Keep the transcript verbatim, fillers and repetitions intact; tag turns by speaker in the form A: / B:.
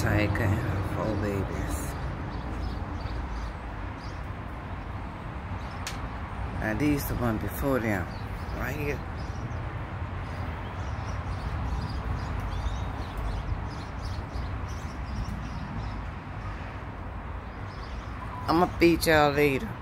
A: Tiger and her four babies. Now these the one before them, right here. I'ma feed y'all later.